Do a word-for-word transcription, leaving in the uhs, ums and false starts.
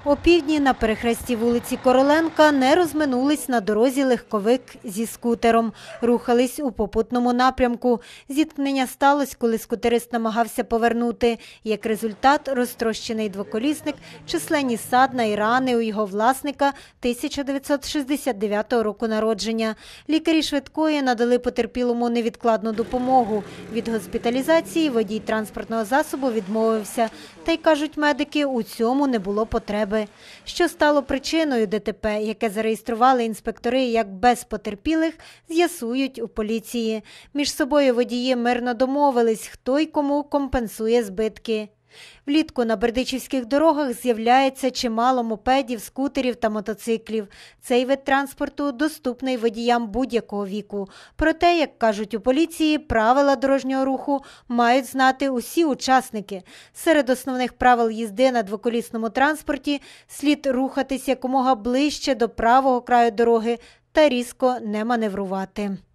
Опівдні на перехресті вулиці Короленка не розминулись на дорозі легковик зі скутером. Рухались у попутному напрямку. Зіткнення сталося, коли скутерист намагався повернути. Як результат – розтрощений двоколісник, численні ссадина і рани у його власника тисяча дев'ятсот шістдесят дев'ятого року народження. Лікарі швидкої надали потерпілому невідкладну допомогу. Від госпіталізації водій транспортного засобу відмовився. Та й, кажуть медики, у цьому не було потреби. Що стало причиною ДТП, яке зареєстрували інспектори як без потерпілих, з'ясують у поліції. Між собою водії мирно домовились, хто й кому компенсує збитки. Влітку на бердичівських дорогах з'являється чимало мопедів, скутерів та мотоциклів. Цей вид транспорту доступний водіям будь-якого віку. Проте, як кажуть у поліції, правила дорожнього руху мають знати усі учасники. Серед основних правил їзди на двоколісному транспорті слід рухатись якомога ближче до правого краю дороги та різко не маневрувати.